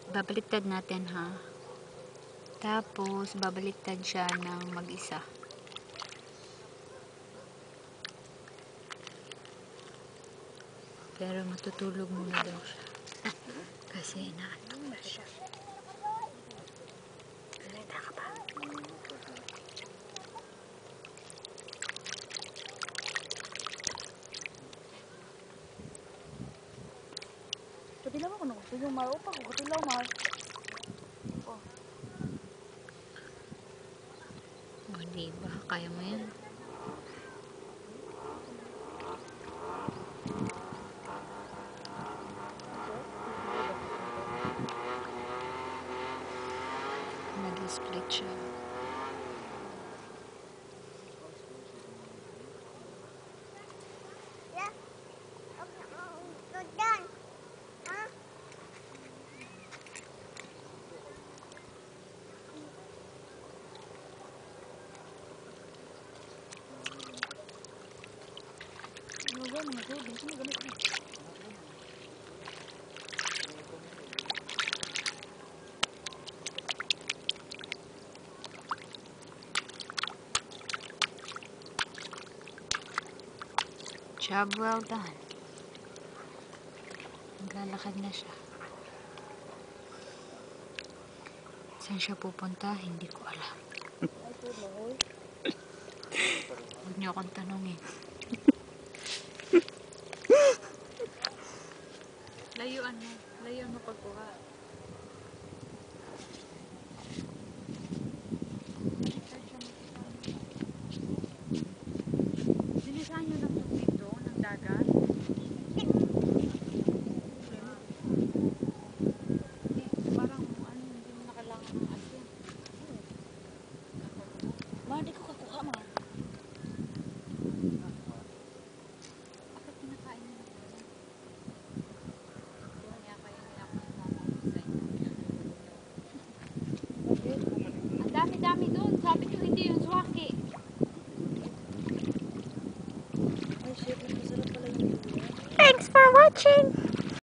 Babaliktad natin ha. Tapos babaliktad siya ng mag-isa. Pero matutulog muna daw siya. Kasi inaantok na siya. Salita ka ba? Katilaw ako nung yung marupa ko. Katilaw mahal. Oh. O diba? Kaya mo yan. Nag-split siya. Job well done. Naglalakad na siya. Saan siya pupunta? Hindi ko alam. Huwag niyo akong tanongin. Layuan mo. Layuan mo pagkuha. Bilisan niyo ng tubig doon, ng dagat. Parang ano, hindi mo nakailangan ng asin. Ma, di ko kakuha ma. Bakit kinakain niyo na yun? Kaya niya ako nasama sa inyo. Ang dami-dami doon. Sabi ko hindi yung swaki. Ay shit, masarap pala yung video. Thanks for watching!